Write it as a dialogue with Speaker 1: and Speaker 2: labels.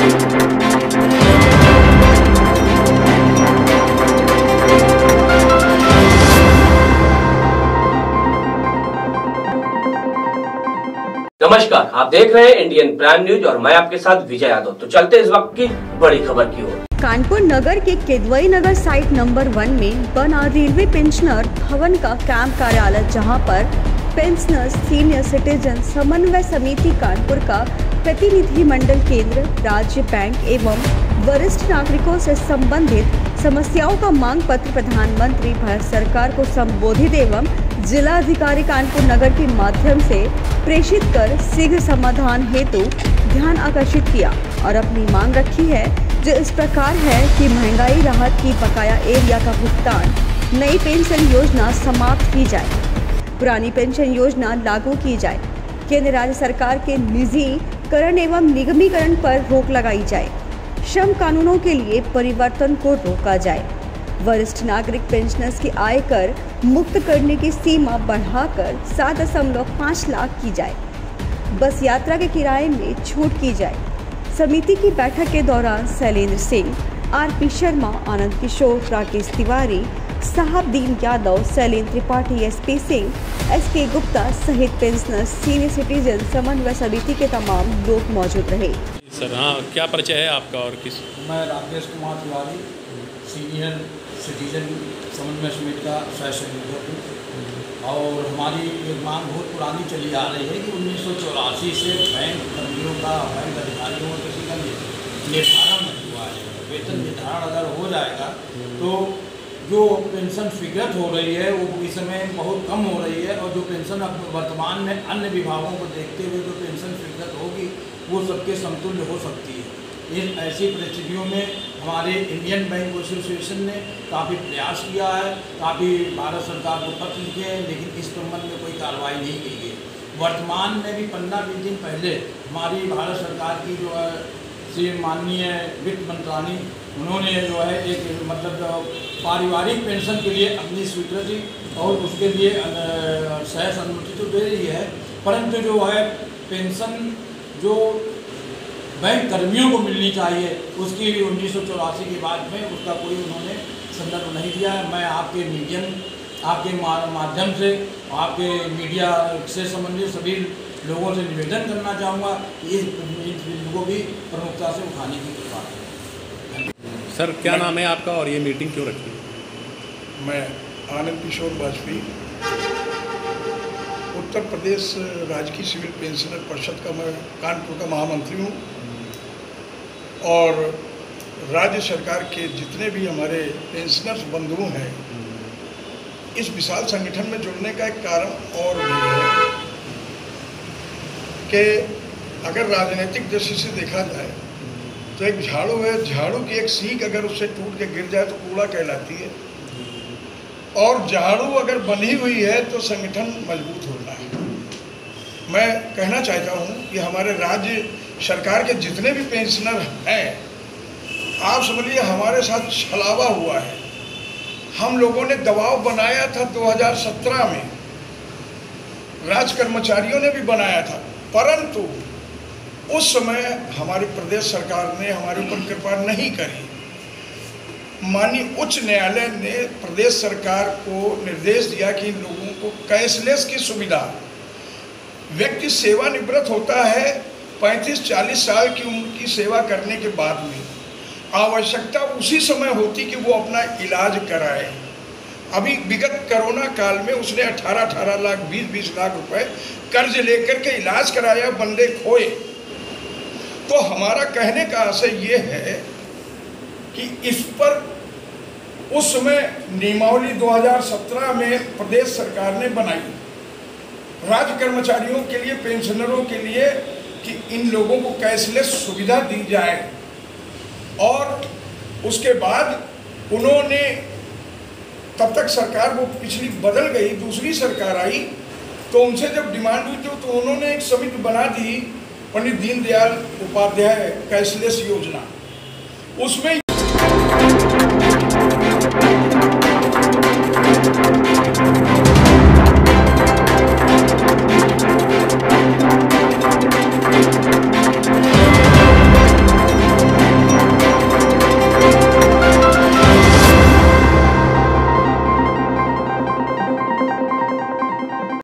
Speaker 1: नमस्कार, आप देख रहे हैं इंडियन प्राइम न्यूज और मैं आपके साथ विजय यादव। तो चलते इस वक्त की बड़ी खबर की ओर।
Speaker 2: कानपुर नगर के केदवई नगर साइट नंबर 1 में बना रेलवे पेंशनर भवन का कैंप कार्यालय, जहां पर पेंशनर्स सीनियर सिटीजन समन्वय समिति कानपुर का प्रतिनिधि मंडल केंद्र, राज्य बैंक एवं वरिष्ठ नागरिकों से संबंधित समस्याओं का मांग पत्र प्रधानमंत्री भारत सरकार को संबोधित एवं जिला अधिकारी कानपुर नगर के माध्यम से प्रेषित कर शीघ्र समाधान हेतु ध्यान आकर्षित किया और अपनी मांग रखी है, जो इस प्रकार है कि महंगाई राहत की बकाया एरिया का भुगतान, नई पेंशन योजना समाप्त की जाए, पुरानी पेंशन योजना लागू की जाए, केंद्र राज्य सरकार के निजीकरण एवं निगमीकरण पर रोक लगाई जाए, श्रम कानूनों के लिए परिवर्तन को रोका जाए, वरिष्ठ नागरिक पेंशनर्स की आय कर मुक्त करने की सीमा बढ़ाकर 7.5 लाख की जाए, बस यात्रा के किराए में छूट की जाए। समिति की बैठक के दौरान Shailendra Singh, RP Sharma, Anand Kishore, Rakesh Tiwari, Sahabdeen Yadav, Shailendra Tripathi, SP Singh, SK Gupta सहित पेंशनर्स सीनियर सिटीजन समन्वय समिति के तमाम लोग मौजूद रहे।
Speaker 3: सर, हाँ, क्या परिचय है आपका और किस?
Speaker 4: मैं राकेश कुमार तिवारी, सीनियर सिटीजन समन्वय समिति का सह और हमारी एक मांग बहुत पुरानी चली आ रही है कि 1984 से बैंक कर्मियों का, बैंक अधिकारियों का किसी का निर्धारण नहीं हुआ है। वेतन निर्धारण अगर हो जाएगा तो जो पेंशन स्वीकृत हो रही है वो इस समय बहुत कम हो रही है, और जो पेंशन अब वर्तमान में अन्य विभागों को देखते हुए जो पेंशन स्वीकृत होगी वो सबके समतुल्य हो सकती है। इन ऐसी परिस्थितियों में हमारे इंडियन बैंक एसोसिएशन ने काफ़ी प्रयास किया है, काफ़ी भारत सरकार को पत्र लिखे हैं, लेकिन इस संबंध में कोई कार्रवाई नहीं की गई। वर्तमान में भी 15-20 दिन पहले हमारी भारत सरकार की जो है श्री माननीय वित्त मंत्रालय, उन्होंने जो है एक मतलब पारिवारिक पेंशन के लिए अपनी स्वीकृति और उसके लिए सहज अनुमति तो दे रही है, परंतु जो है पेंशन जो बैंक कर्मियों को मिलनी चाहिए उसकी 1984 के बाद में उसका कोई उन्होंने संदर्भ नहीं दिया है। मैं आपके माध्यम से, आपके मीडिया से संबंधित सभी लोगों से निवेदन करना चाहूँगा कि इस बिंदु को भी प्रमुखता से उठाने की बात है।
Speaker 3: सर, क्या नाम है आपका और ये मीटिंग क्यों रखी?
Speaker 5: मैं आनंद किशोर वाजपेयी, उत्तर प्रदेश राजकीय सिविल पेंशनर परिषद का मैं कानपुर का महामंत्री हूँ, और राज्य सरकार के जितने भी हमारे पेंशनर्स बंधु हैं, इस विशाल संगठन में जुड़ने का एक कारण और भी है कि अगर राजनीतिक दृष्टि से देखा जाए तो एक झाड़ू है, झाड़ू की एक सीख अगर उससे टूट के गिर जाए तो कूड़ा कहलाती है, और झाड़ू अगर बनी हुई है तो संगठन मजबूत होता है। मैं कहना चाहता हूँ कि हमारे राज्य सरकार के जितने भी पेंशनर हैं, आप समझिए हमारे साथ छलावा हुआ है। हम लोगों ने दबाव बनाया था 2017 में, राज्य कर्मचारियों ने भी बनाया था, परंतु उस समय हमारी प्रदेश सरकार ने हमारे ऊपर कृपा नहीं करी। माननीय उच्च न्यायालय ने प्रदेश सरकार को निर्देश दिया कि इन लोगों को कैशलेस की सुविधा, व्यक्ति सेवानिवृत्त होता है 35-40 साल की उम्र की सेवा करने के बाद में, आवश्यकता उसी समय होती कि वो अपना इलाज कराए। अभी विगत कोरोना काल में उसने 18 लाख 20 लाख रुपए कर्ज लेकर के इलाज कराया, बंदे खोए। तो हमारा कहने का आशय ये है कि इस पर उस समय नियमावली 2017 में प्रदेश सरकार ने बनाई राज्य कर्मचारियों के लिए, पेंशनरों के लिए, कि इन लोगों को कैशलेस सुविधा दी जाए, और उसके बाद उन्होंने तब तक सरकार वो पिछली बदल गई, दूसरी सरकार आई, तो उनसे जब डिमांड हुई तो उन्होंने एक समिति बना दी, पंडित दीनदयाल उपाध्याय कैशलेस योजना। उसमें